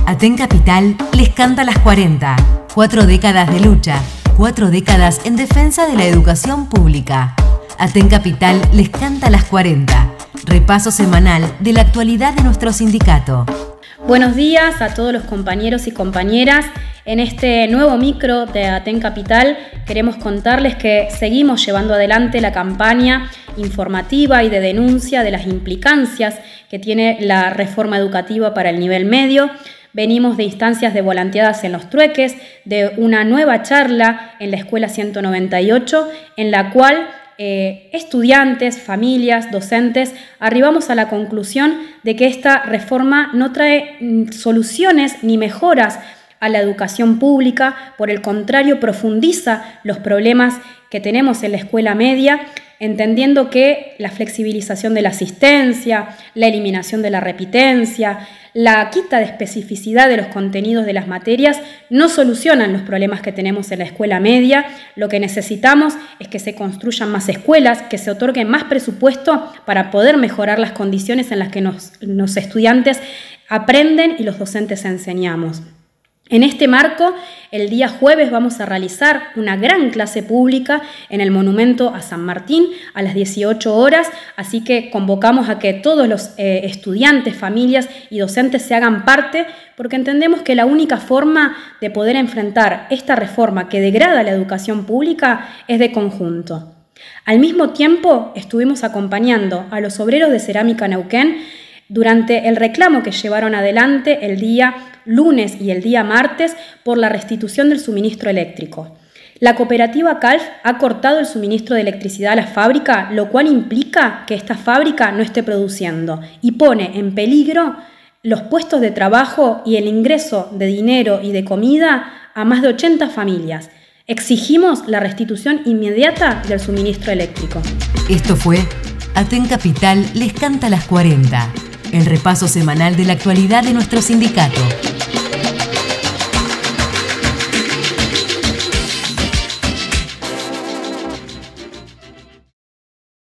Aten Capital les canta las 40. 4 décadas de lucha, 4 décadas en defensa de la educación pública. Aten Capital les canta las 40. Repaso semanal de la actualidad de nuestro sindicato. Buenos días a todos los compañeros y compañeras. En este nuevo micro de Aten Capital queremos contarles que seguimos llevando adelante la campaña informativa y de denuncia de las implicancias que tiene la reforma educativa para el nivel medio. Venimos de instancias de volanteadas en los trueques, de una nueva charla en la Escuela 198, en la cual estudiantes, familias, docentes, arribamos a la conclusión de que esta reforma no trae soluciones ni mejoras a la educación pública, por el contrario, profundiza los problemas que tenemos en la escuela media, entendiendo que la flexibilización de la asistencia, la eliminación de la repitencia, la quita de especificidad de los contenidos de las materias no solucionan los problemas que tenemos en la escuela media. Lo que necesitamos es que se construyan más escuelas, que se otorgue más presupuesto para poder mejorar las condiciones en las que los estudiantes aprenden y los docentes enseñamos. En este marco, el día jueves vamos a realizar una gran clase pública en el Monumento a San Martín a las 18 horas, así que convocamos a que todos los estudiantes, familias y docentes se hagan parte, porque entendemos que la única forma de poder enfrentar esta reforma que degrada la educación pública es de conjunto. Al mismo tiempo, estuvimos acompañando a los obreros de Cerámica Neuquén durante el reclamo que llevaron adelante el día lunes y el día martes por la restitución del suministro eléctrico. La cooperativa CALF ha cortado el suministro de electricidad a la fábrica, lo cual implica que esta fábrica no esté produciendo y pone en peligro los puestos de trabajo y el ingreso de dinero y de comida a más de 80 familias. Exigimos la restitución inmediata del suministro eléctrico. Esto fue Aten Capital les canta las 40. El repaso semanal de la actualidad de nuestro sindicato.